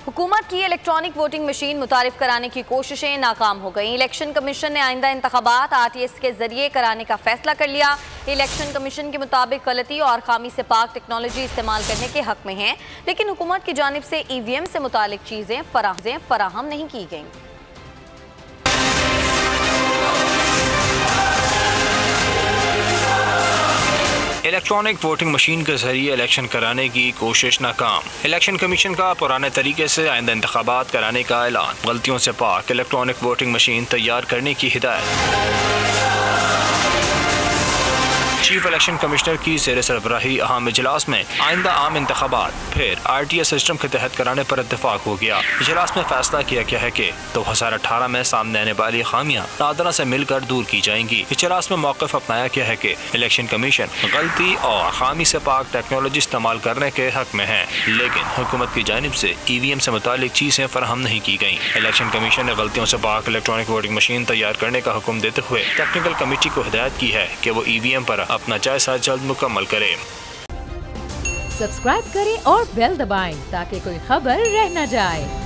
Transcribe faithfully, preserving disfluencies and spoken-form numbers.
हुकूमत की electronic voting machine मुतारिफ कराने की कोशिशें नाकाम हो गई। इलेक्शन कमीशन ने आइंदा इंतखाबात आर टी एस के जरिए कराने का फैसला कर लिया। इलेक्शन कमीशन के मुताबिक गलती और खामी से पाक टेक्नोलॉजी इस्तेमाल करने के हक में है, लेकिन हुकूमत की जानिब से ई वी एम से मुतालिक चीज़ें फराहम नहीं की गई। इलेक्ट्रॉनिक वोटिंग मशीन के जरिए इलेक्शन कराने की कोशिश नाकाम। इलेक्शन कमीशन का पुराने तरीके से आइंदा इंतखाबात कराने का ऐलान। गलतियों से पाक इलेक्ट्रॉनिक वोटिंग मशीन तैयार करने की हिदायत। चीफ इलेक्शन कमिश्नर की ज़ेर सरबराही अहम इजलास में आइंदा आम इंतखाबात फिर आर टी एस सिस्टम के तहत कराने पर इत्तेफाक हो गया। इजलास में फैसला किया गया है कि दो हजार अठारह में सामने आने वाली खामियां नादरा से मिलकर दूर की जाएंगी। इजलास में मौक़िफ़ अपनाया गया है कि इलेक्शन कमीशन गलती और खामी से पाक टेक्नोलॉजी इस्तेमाल करने के हक में है, लेकिन हुकूमत की जानिब से ई वी एम से मुतालिक चीज़ें फराहम नहीं की गयी। इलेक्शन कमीशन ने गलतियों से पाक इलेक्ट्रॉनिक वोटिंग मशीन तैयार करने का हुक्म देते हुए टेक्निकल कमेटी को हिदायत की है कि वो ई वी एम पर अपना जायजा जल्द मुकम्मल करें। सब्सक्राइब करें और बेल दबाएं ताकि कोई खबर रह न जाए।